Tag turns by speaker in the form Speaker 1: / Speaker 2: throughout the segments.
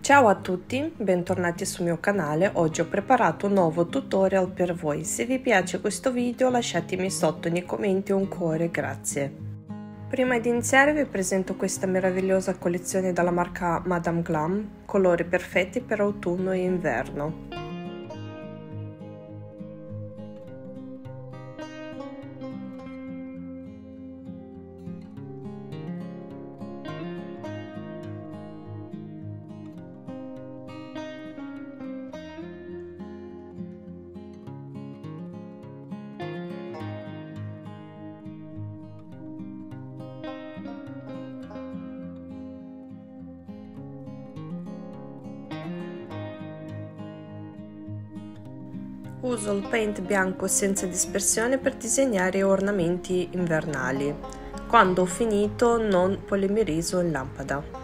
Speaker 1: Ciao a tutti, bentornati sul mio canale. Oggi ho preparato un nuovo tutorial per voi. Se vi piace questo video lasciatemi sotto nei commenti un cuore, grazie. Prima di iniziare vi presento questa meravigliosa collezione dalla marca Madame Glam, colori perfetti per autunno e inverno. Uso il paint bianco senza dispersione per disegnare ornamenti invernali. Quando ho finito non polimerizzo in lampada.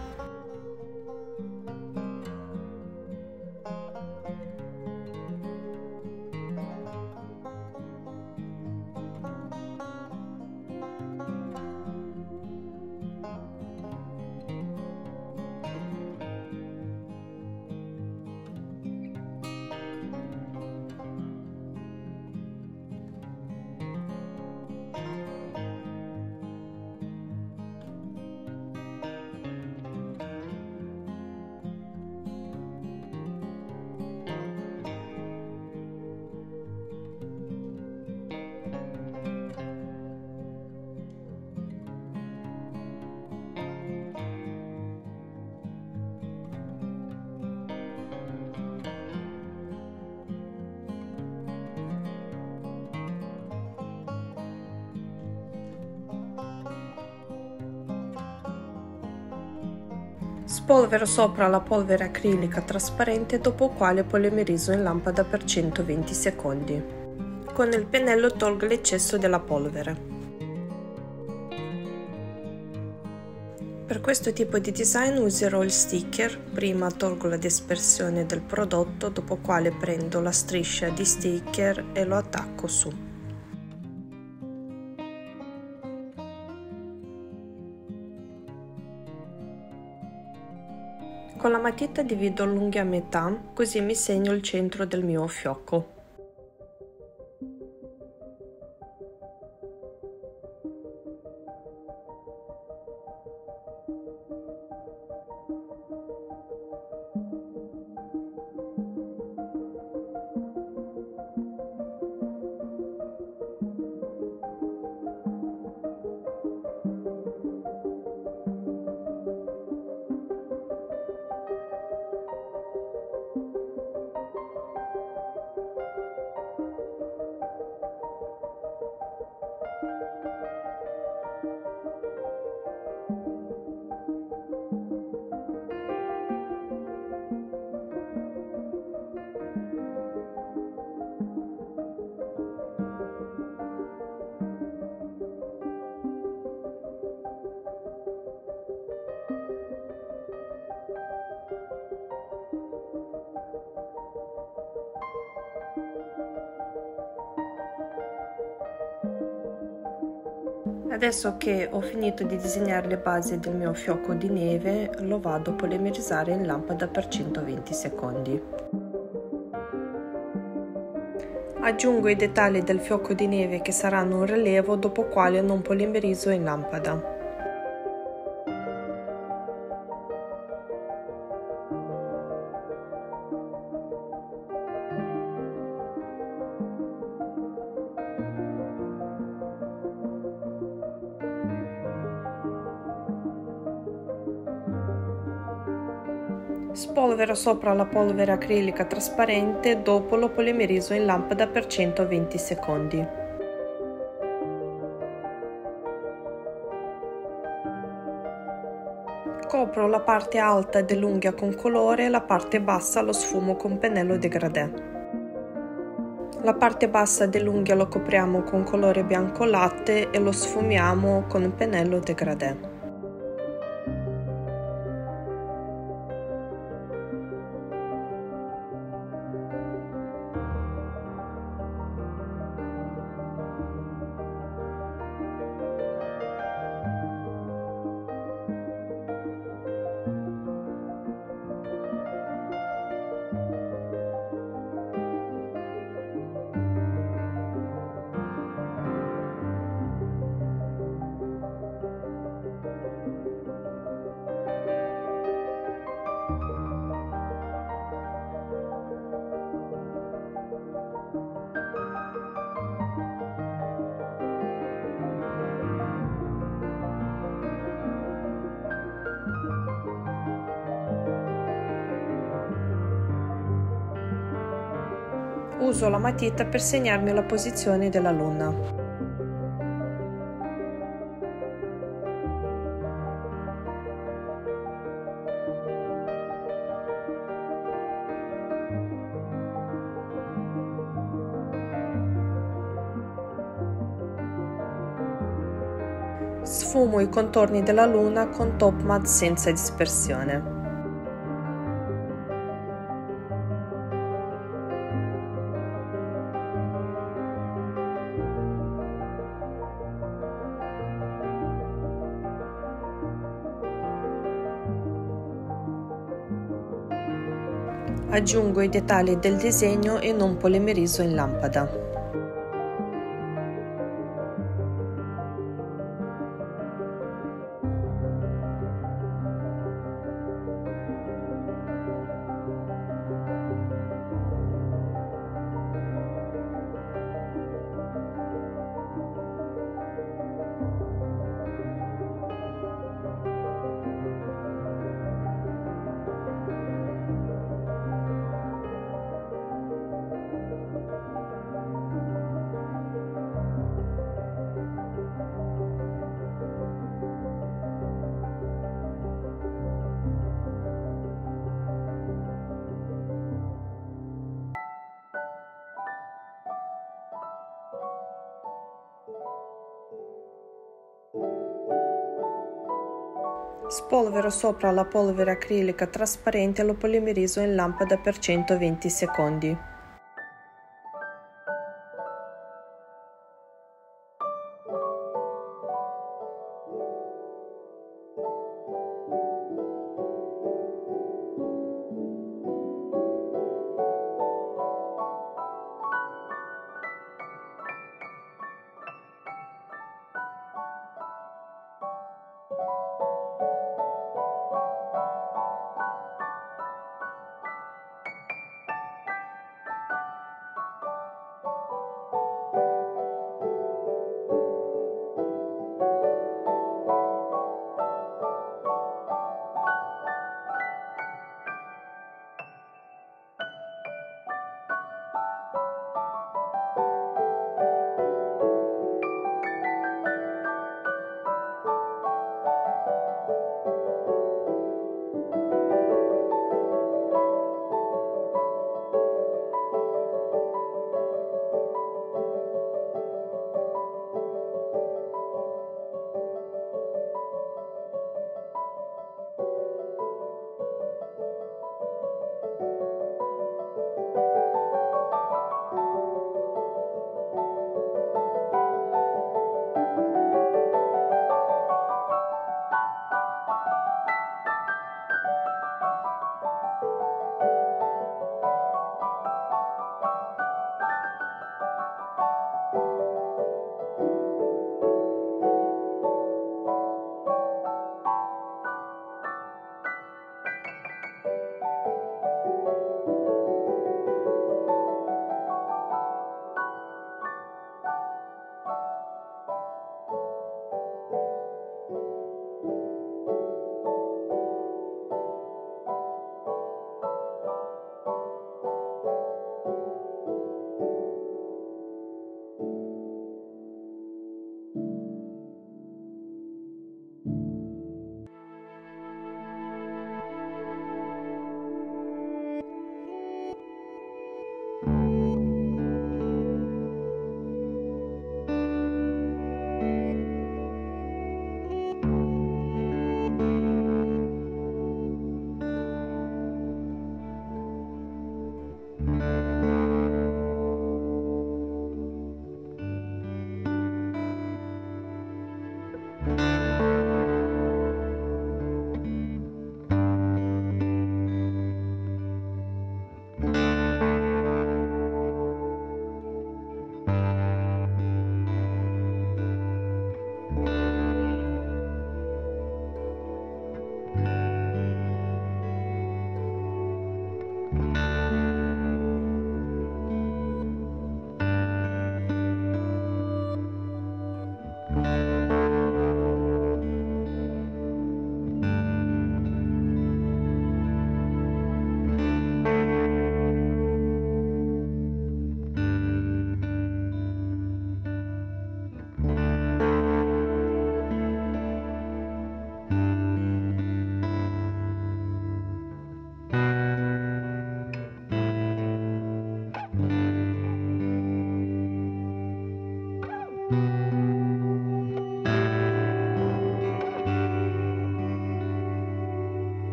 Speaker 1: Spolvero sopra la polvere acrilica trasparente, dopo quale polimerizzo in lampada per 120 secondi. Con il pennello tolgo l'eccesso della polvere. Per questo tipo di design userò il sticker. Prima tolgo la dispersione del prodotto, dopo quale prendo la striscia di sticker e lo attacco su. Con la matita divido l'unghia a metà, così mi segno il centro del mio fiocco. Adesso che ho finito di disegnare le basi del mio fiocco di neve, lo vado a polimerizzare in lampada per 120 secondi. Aggiungo i dettagli del fiocco di neve che saranno un rilievo, dopo quale non polimerizzo in lampada. Spolvero sopra la polvere acrilica trasparente, dopo lo polimerizzo in lampada per 120 secondi. Copro la parte alta dell'unghia con colore e la parte bassa lo sfumo con pennello degradé. La parte bassa dell'unghia lo copriamo con colore bianco latte e lo sfumiamo con un pennello degradé. Uso la matita per segnarmi la posizione della luna. Sfumo i contorni della luna con top matte senza dispersione. Aggiungo i dettagli del disegno e non polimerizzo in lampada. Spolvero sopra la polvere acrilica trasparente e lo polimerizzo in lampada per 120 secondi.